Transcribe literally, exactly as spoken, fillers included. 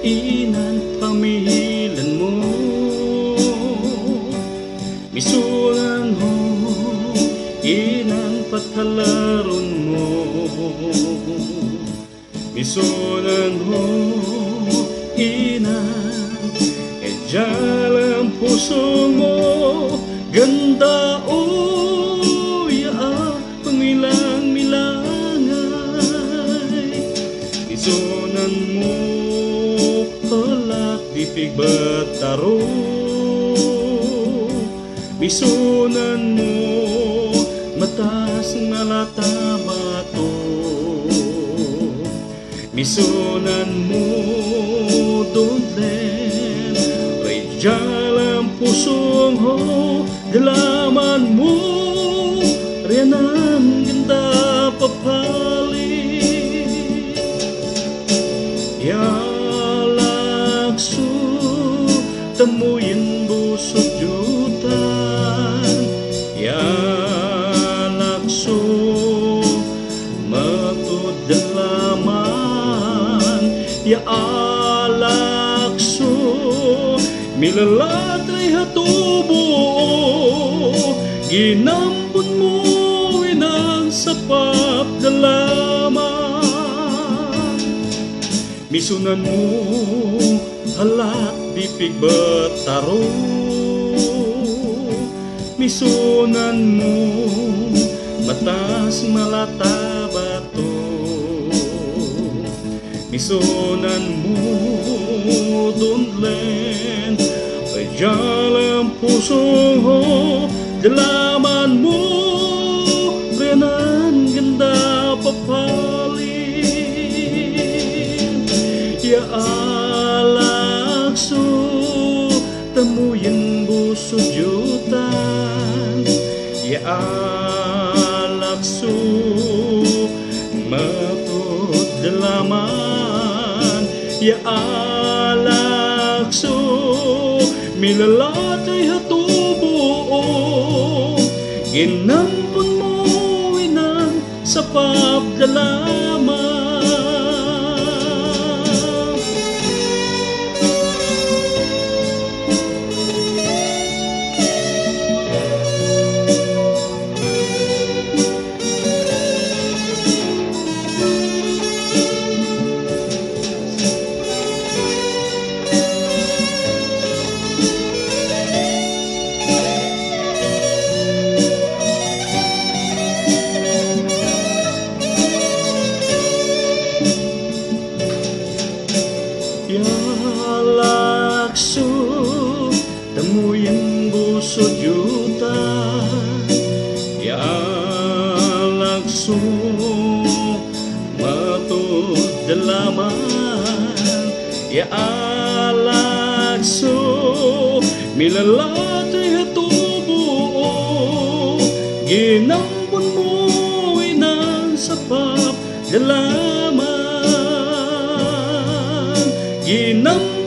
inan pamilan mo, misunan ho inan patalaron mo, misunan ho inan ejalang puso mo, ganda o yaa pangilang milangay, misunan mo halak di pigbataro, misunan mo matas nga latabato, misunan mo dudlen rejalang pusong ho, dalaman mo rianan ganda papalit, yalakso tamuyin busog jutan, yalakso matudalaman, yalakso milalatray hatubo, ginambon mo inang sapap dalaman, misunan mo halak di pigbataro, misunan mo matas malatabato, misunan mo dundlen rejalang puso ho, dalaman mo renan ganda papalit, ya alakso tamuyin busog jutan, ya alakso matud dalaman, ya alakso milalatay hatubo, ginampon mo inang sapap dalaman. Yalakso tamuyin busog jutan, yalakso matud dalaman, yalakso milalatay hatubo, ginambon mo inang sapap dalaman, ginambon